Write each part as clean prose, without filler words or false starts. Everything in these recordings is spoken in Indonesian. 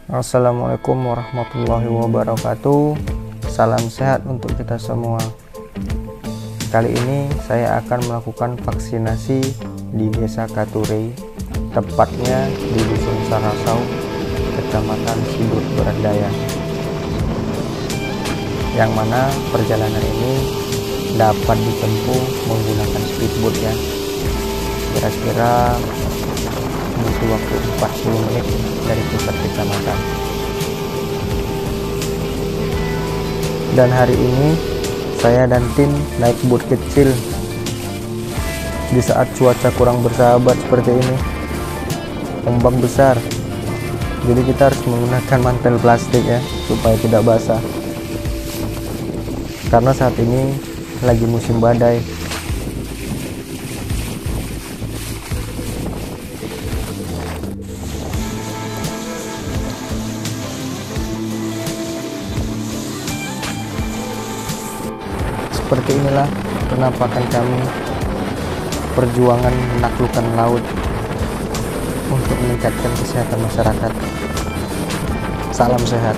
Assalamualaikum warahmatullahi wabarakatuh. Salam sehat untuk kita semua. Kali ini saya akan melakukan vaksinasi di Desa Kature, tepatnya di Dusun Sarasau, Kecamatan Sidut Berdaya. Yang mana perjalanan ini dapat ditempuh menggunakan speedboat ya. Kira-kira butuh waktu 40 menit dari pusat kecamatan. Dan hari ini saya dan tim naik boot kecil di saat cuaca kurang bersahabat seperti ini, ombak besar. Jadi kita harus menggunakan mantel plastik ya supaya tidak basah, karena saat ini lagi musim badai. Seperti inilah penampakan kami perjuangan menaklukkan laut untuk meningkatkan kesehatan masyarakat. Salam sehat.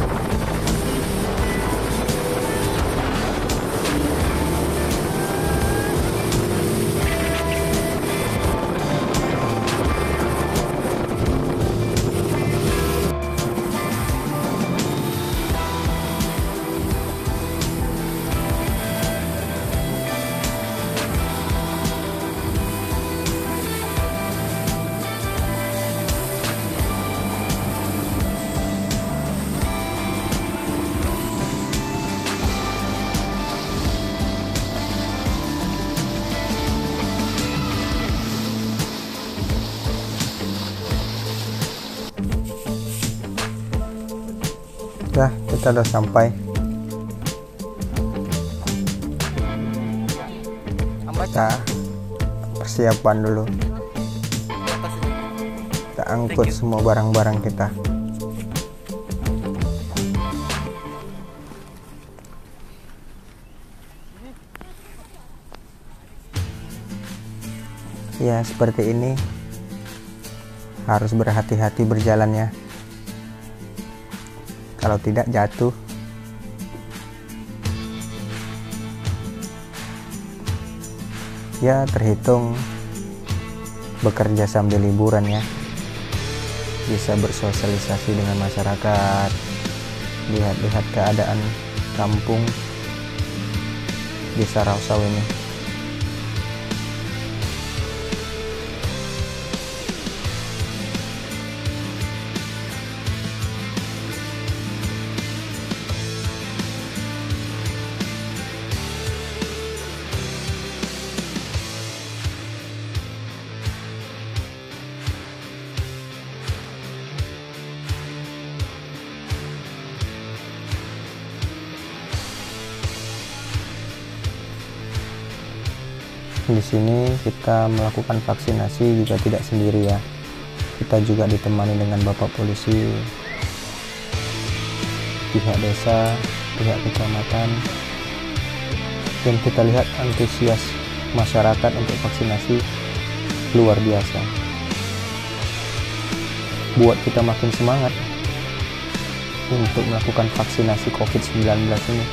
Ya, kita udah sampai. Kita persiapan dulu. Kita angkut semua barang-barang kita. Ya, seperti ini. Harus berhati-hati berjalannya. Kalau tidak jatuh. Ya, terhitung bekerja sambil liburan ya. Bisa bersosialisasi dengan masyarakat, lihat-lihat keadaan kampung di Sarasau ini. Di sini kita melakukan vaksinasi juga tidak sendiri ya. Kita juga ditemani dengan Bapak Polisi, pihak desa, pihak kecamatan. Dan kita lihat antusias masyarakat untuk vaksinasi luar biasa. Buat kita makin semangat untuk melakukan vaksinasi COVID-19 ini.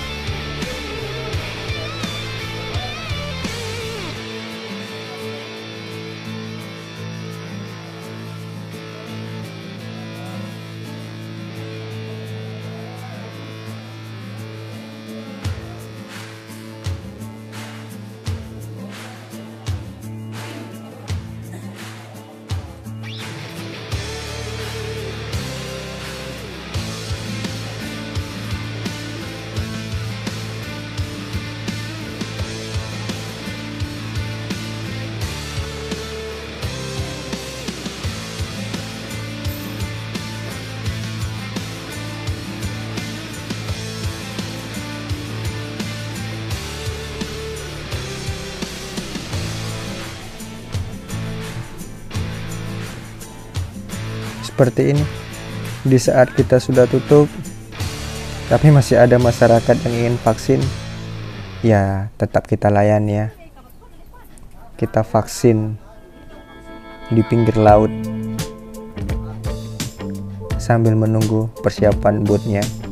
Seperti ini, di saat kita sudah tutup tapi masih ada masyarakat yang ingin vaksin, ya tetap kita layani ya. Kita vaksin di pinggir laut. sambil menunggu persiapan bootnya.